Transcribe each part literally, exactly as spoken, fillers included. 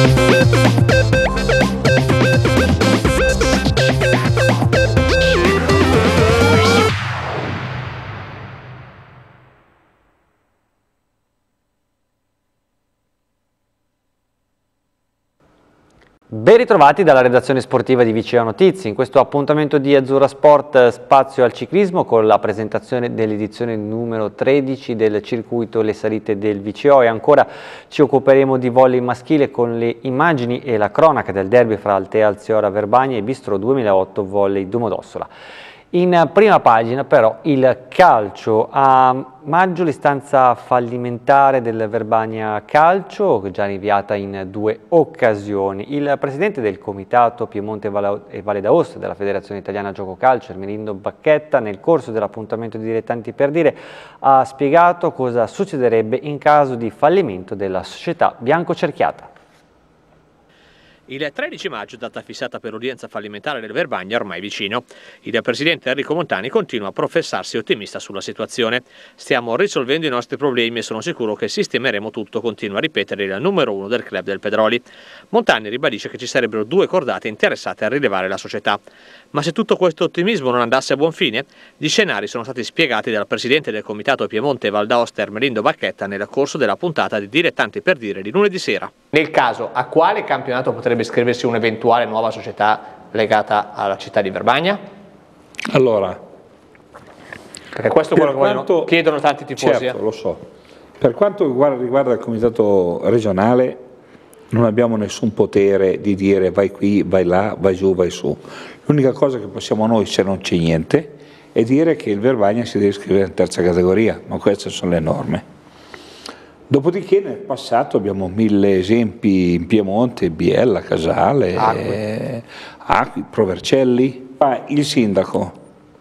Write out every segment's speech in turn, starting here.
Ben ritrovati dalla redazione sportiva di V C O Notizie. In questo appuntamento di Azzurra Sport spazio al ciclismo con la presentazione dell'edizione numero tredici del circuito Le Salite del V C O, e ancora ci occuperemo di volley maschile con le immagini e la cronaca del derby fra Altea Alziora Verbania e Bistro duemilaotto Volley Domodossola. In prima pagina però il calcio. A maggio l'istanza fallimentare del Verbania Calcio, già inviata in due occasioni. Il presidente del comitato Piemonte e Valle d'Aosta della Federazione Italiana Gioco Calcio, Ermelindo Bacchetta, nel corso dell'appuntamento di Dilettanti per Dire, ha spiegato cosa succederebbe in caso di fallimento della società biancocerchiata. Il tredici maggio, data fissata per l'udienza fallimentare del Verbania, ormai vicino. Il presidente Enrico Montani continua a professarsi ottimista sulla situazione. Stiamo risolvendo i nostri problemi e sono sicuro che sistemeremo tutto, continua a ripetere il numero uno del club del Pedroli. Montani ribadisce che ci sarebbero due cordate interessate a rilevare la società. Ma se tutto questo ottimismo non andasse a buon fine, gli scenari sono stati spiegati dal presidente del comitato Piemonte e Val d'Aosta Ermelindo Bacchetta nel corso della puntata di Dilettanti per Dire di lunedì sera. Nel caso, a quale campionato potrebbe iscriversi un'eventuale nuova società legata alla città di Verbania? Allora, perché questo è quello che quanto, vogliono, chiedono tanti tifosi. Certo, eh? Lo so. Per quanto riguarda, riguarda il comitato regionale, non abbiamo nessun potere di dire vai qui, vai là, vai giù, vai su. L'unica cosa che possiamo noi, se non c'è niente, è dire che il Verbania si deve iscrivere in terza categoria, ma queste sono le norme. Dopodiché nel passato abbiamo mille esempi in Piemonte, Biella, Casale, Acqui, Acqui Provercelli. Il sindaco,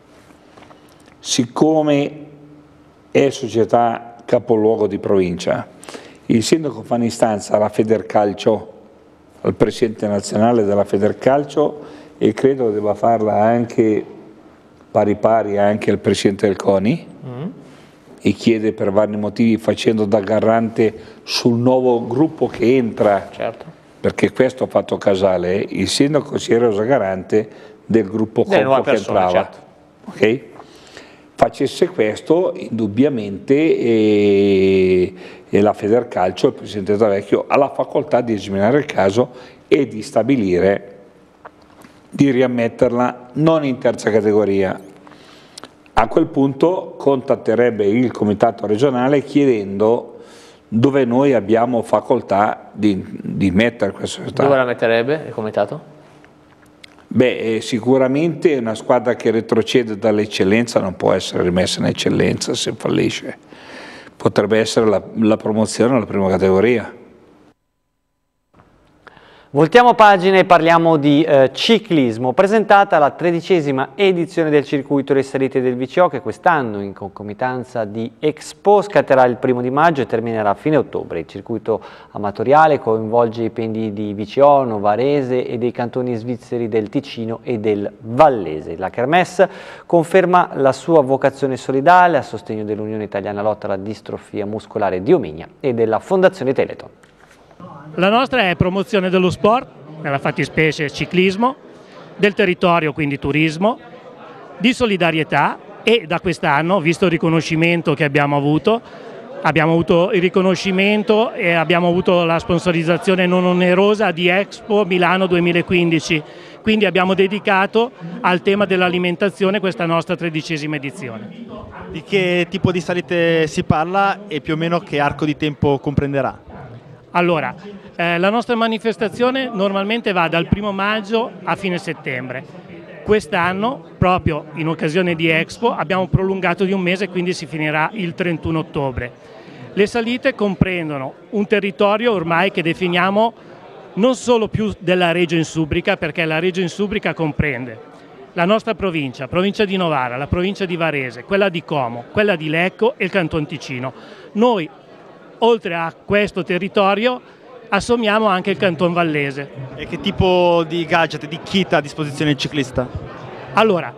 siccome è società capoluogo di provincia, il sindaco fa un'istanza alla Federcalcio, al presidente nazionale della Federcalcio, e credo che debba farla anche pari pari anche al presidente del CONI, mm. e chiede per vari motivi, facendo da garante sul nuovo gruppo che entra, certo. Perché questo ha fatto Casale, il sindaco si era reso garante del gruppo Compo che entrava, certo. Okay? Facesse questo, indubbiamente e, e la Federcalcio, il presidente Tavecchio, ha la facoltà di esaminare il caso e di stabilire di riammetterla non in terza categoria. A quel punto contatterebbe il comitato regionale chiedendo dove noi abbiamo facoltà di, di mettere questa società. Dove la metterebbe il comitato? Beh, eh, sicuramente una squadra che retrocede dall'eccellenza non può essere rimessa in eccellenza se fallisce. Potrebbe essere la, la promozione alla prima categoria. Voltiamo pagina e parliamo di eh, ciclismo. Presentata la tredicesima edizione del circuito Le Salite del V C O, che quest'anno in concomitanza di Expo scatterà il primo di maggio e terminerà a fine ottobre. Il circuito amatoriale coinvolge i pendii di V C O, Novarese e dei cantoni svizzeri del Ticino e del Vallese. La Kermesse conferma la sua vocazione solidale a sostegno dell'Unione Italiana Lotta alla Distrofia Muscolare di Omigna e della Fondazione Teleton. La nostra è promozione dello sport, nella fattispecie ciclismo, del territorio, quindi turismo, di solidarietà, e da quest'anno, visto il riconoscimento che abbiamo avuto, abbiamo avuto il riconoscimento e abbiamo avuto la sponsorizzazione non onerosa di Expo Milano duemilaquindici, quindi abbiamo dedicato al tema dell'alimentazione questa nostra tredicesima edizione. Di che tipo di salite si parla e più o meno che arco di tempo comprenderà? Allora, eh, la nostra manifestazione normalmente va dal primo maggio a fine settembre. Quest'anno, proprio in occasione di Expo, abbiamo prolungato di un mese, quindi si finirà il trentuno ottobre. Le salite comprendono un territorio ormai che definiamo non solo più della Regio Insubrica, perché la Regio Insubrica comprende la nostra provincia, provincia di Novara, la provincia di Varese, quella di Como, quella di Lecco e il Canton Ticino. Noi, oltre a questo territorio, assommiamo anche il Canton Vallese. E che tipo di gadget, di kit ha a disposizione il ciclista? Allora,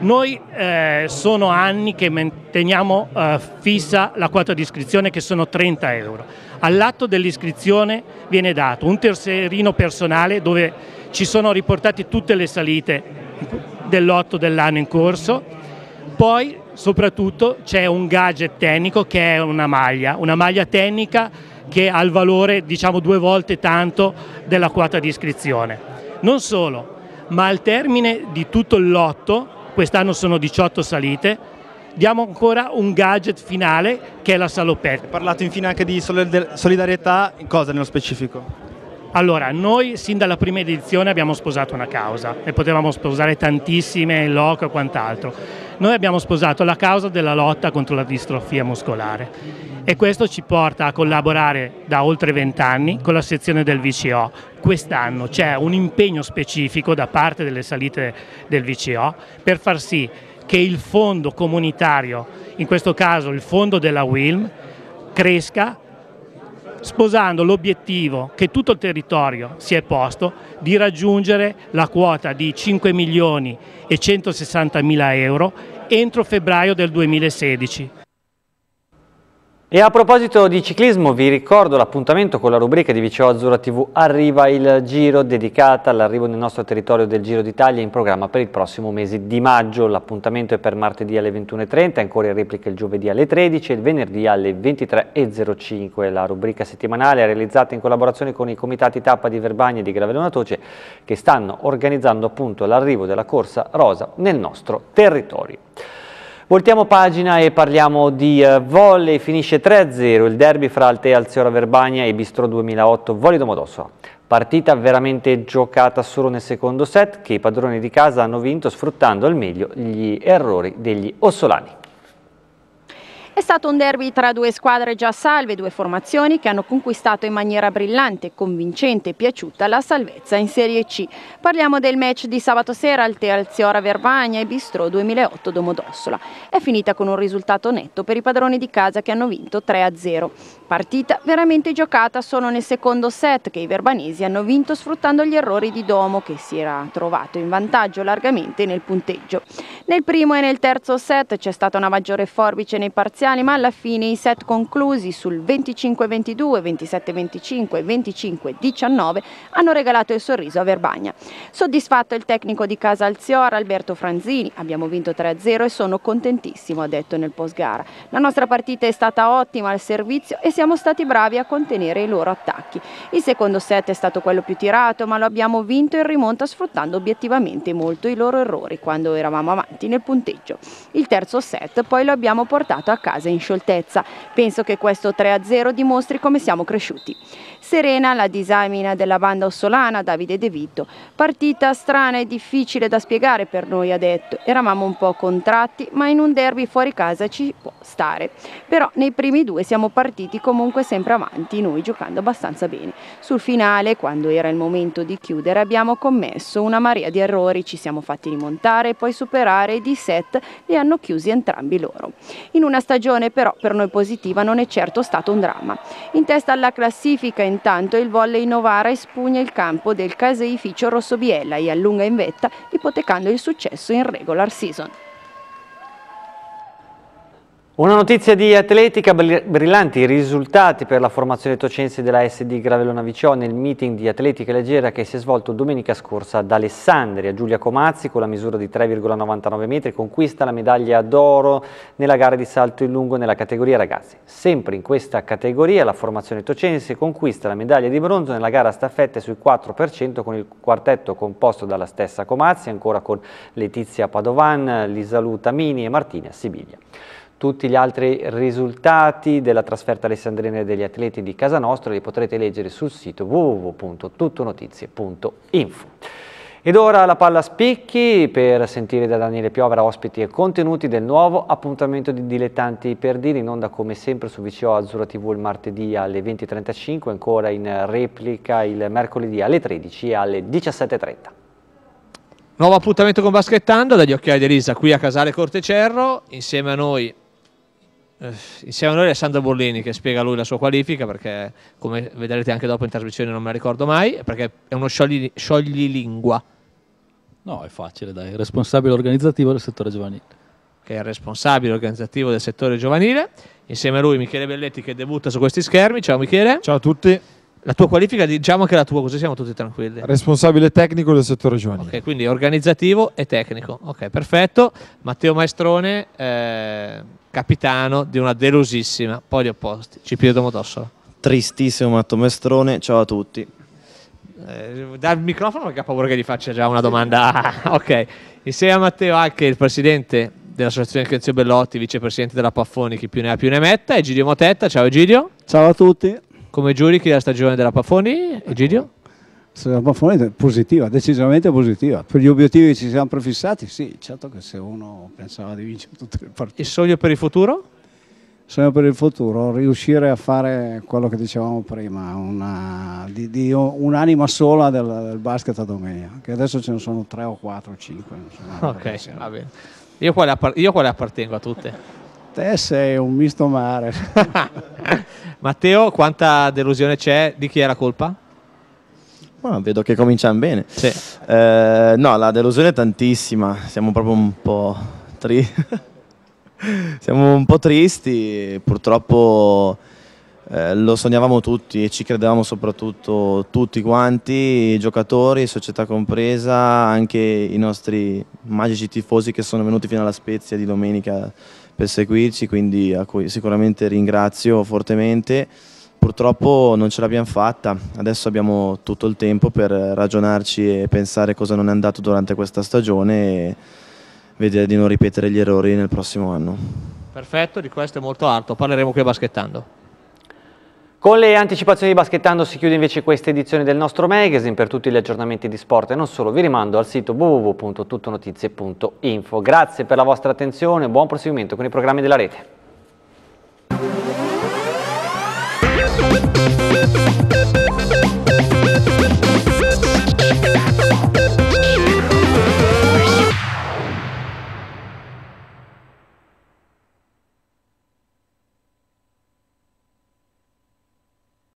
Noi eh, sono anni che manteniamo eh, fissa la quota di iscrizione, che sono trenta euro. All'atto dell'iscrizione viene dato un tesserino personale dove ci sono riportate tutte le salite del lotto dell'anno in corso, poi soprattutto c'è un gadget tecnico che è una maglia, una maglia tecnica che ha il valore diciamo due volte tanto della quota di iscrizione. Non solo, ma al termine di tutto il lotto, quest'anno sono diciotto salite, diamo ancora un gadget finale che è la salopette. Hai parlato infine anche di solidarietà, in cosa nello specifico? Allora, noi sin dalla prima edizione abbiamo sposato una causa, ne potevamo sposare tantissime in loco e quant'altro. Noi abbiamo sposato la causa della lotta contro la distrofia muscolare e questo ci porta a collaborare da oltre vent'anni con la sezione del V C O. Quest'anno c'è un impegno specifico da parte delle salite del V C O per far sì che il fondo comunitario, in questo caso il fondo della W I L M, cresca, sposando l'obiettivo che tutto il territorio si è posto di raggiungere la quota di cinque milioni e centosessantamila euro entro febbraio del duemilasedici. E a proposito di ciclismo vi ricordo l'appuntamento con la rubrica di V C O Azzurra tivù Arriva il Giro, dedicata all'arrivo nel nostro territorio del Giro d'Italia in programma per il prossimo mese di maggio. L'appuntamento è per martedì alle ventuno e trenta, ancora in replica il giovedì alle tredici e il venerdì alle ventitré e zero cinque. La rubrica settimanale è realizzata in collaborazione con i comitati tappa di Verbania e di Gravellona Toce, che stanno organizzando appunto l'arrivo della corsa rosa nel nostro territorio. Voltiamo pagina e parliamo di uh, volley. Finisce tre a zero il derby fra Altea Alziora Verbania e Bistro duemilaotto Volley Domodossola. Partita veramente giocata solo nel secondo set, che i padroni di casa hanno vinto sfruttando al meglio gli errori degli ossolani. È stato un derby tra due squadre già salve, due formazioni che hanno conquistato in maniera brillante, convincente e piaciuta la salvezza in Serie C. Parliamo del match di sabato sera Altea Alziora Verbania e Bistro duemilaotto Domodossola. È finita con un risultato netto per i padroni di casa che hanno vinto tre a zero. Partita veramente giocata solo nel secondo set, che i verbanesi hanno vinto sfruttando gli errori di Domo, che si era trovato in vantaggio largamente nel punteggio. Nel primo e nel terzo set c'è stata una maggiore forbice nei parziali, ma alla fine i set conclusi sul venticinque ventidue, ventisette venticinque e venticinque diciannove hanno regalato il sorriso a Verbania. Soddisfatto il tecnico di casa Alziora, Alberto Franzini: abbiamo vinto tre a zero e sono contentissimo, ha detto nel post gara. La nostra partita è stata ottima al servizio e siamo stati bravi a contenere i loro attacchi. Il secondo set è stato quello più tirato, ma lo abbiamo vinto in rimonta sfruttando obiettivamente molto i loro errori quando eravamo avanti nel punteggio. Il terzo set poi lo abbiamo portato a casa in scioltezza. Penso che questo tre a zero dimostri come siamo cresciuti. Serena la disamina della banda ossolana, Davide De Vito. Partita strana e difficile da spiegare per noi, ha detto. Eravamo un po' contratti, ma in un derby fuori casa ci può stare. Però nei primi due siamo partiti comunque sempre avanti, noi giocando abbastanza bene. Sul finale, quando era il momento di chiudere, abbiamo commesso una marea di errori, ci siamo fatti rimontare e poi superare, e di set li hanno chiusi entrambi loro. In una stagione però per noi positiva non è certo stato un dramma. In testa alla classifica intanto il volley Novara espugna il campo del caseificio rossobiella e allunga in vetta, ipotecando il successo in regular season. Una notizia di atletica: brillanti risultati per la formazione tocense della S D Gravellona V C O nel meeting di atletica leggera che si è svolto domenica scorsa ad Alessandria. Giulia Comazzi, con la misura di tre virgola novantanove metri, conquista la medaglia d'oro nella gara di salto in lungo nella categoria ragazzi. Sempre in questa categoria la formazione tocense conquista la medaglia di bronzo nella gara staffette sui quattro per cento con il quartetto composto dalla stessa Comazzi, ancora con Letizia Padovan, Lisalù Tamini e Martina Sibiglia. Tutti gli altri risultati della trasferta alessandrina degli atleti di casa nostra li potrete leggere sul sito w w w punto tuttonotizie punto info. Ed ora la palla a spicchi per sentire da Daniele Piovera ospiti e contenuti del nuovo appuntamento di Dilettanti Perdini, in onda come sempre su V C O Azzurra tivù il martedì alle venti e trentacinque, ancora in replica il mercoledì alle tredici e alle diciassette e trenta. Nuovo appuntamento con Baschettando dagli Occhiali di Elisa qui a Casale Cortecerro, insieme a noi Insieme a noi Alessandro Borlini, che spiega lui la sua qualifica, perché come vedrete anche dopo in trasmissione non me la ricordo mai, perché è uno sciogli, scioglilingua. No, è facile, dai, responsabile organizzativo del settore giovanile. Che è il responsabile organizzativo del settore giovanile. Insieme a lui Michele Belletti che debutta su questi schermi. Ciao Michele. Ciao a tutti. La tua qualifica, diciamo che è la tua, così siamo tutti tranquilli. Responsabile tecnico del settore giovanile. Ok, quindi organizzativo e tecnico. Ok, perfetto. Matteo Maestrone, eh, capitano di una delusissima Poli Opposti. Cipriano Domodossola. Tristissimo Matteo Maestrone, ciao a tutti. Eh, dal microfono perché ha paura che gli faccia già una domanda. Ok, insieme a Matteo anche il presidente dell'associazione Crescenzio Bellotti, vicepresidente della Paffoni, chi più ne ha più ne metta, Egidio Motetta. Ciao Egidio. Ciao a tutti. Come giudichi la stagione della Paffoni, Egidio? La Paffoni è positiva, decisamente positiva. Per gli obiettivi che ci siamo prefissati, sì, certo che se uno pensava di vincere tutte le partite. Il sogno per il futuro? Il sogno per il futuro, riuscire a fare quello che dicevamo prima, una, di, di un'anima sola del, del basket a domenica, che adesso ce ne sono tre o quattro o cinque. Non so, ok, va bene. Io quale, io quale appartengo a tutte? Te sei un misto mare. Matteo, quanta delusione c'è? Di chi è la colpa? Ah, vedo che cominciamo bene. Sì. Eh, no, la delusione è tantissima, siamo proprio un po' tristi. Siamo un po' tristi, purtroppo eh, lo sognavamo tutti e ci credevamo soprattutto tutti quanti, giocatori, società compresa, anche i nostri magici tifosi che sono venuti fino alla Spezia di domenica per seguirci, quindi a cui sicuramente ringrazio fortemente. Purtroppo non ce l'abbiamo fatta, adesso abbiamo tutto il tempo per ragionarci e pensare cosa non è andato durante questa stagione e vedere di non ripetere gli errori nel prossimo anno. Perfetto, di questo è molto alto, parleremo qui a Baschettando. Con le anticipazioni di Baschettando si chiude invece questa edizione del nostro magazine. Per tutti gli aggiornamenti di sport e non solo vi rimando al sito w w w punto tuttonotizie punto info. Grazie per la vostra attenzione e buon proseguimento con i programmi della rete.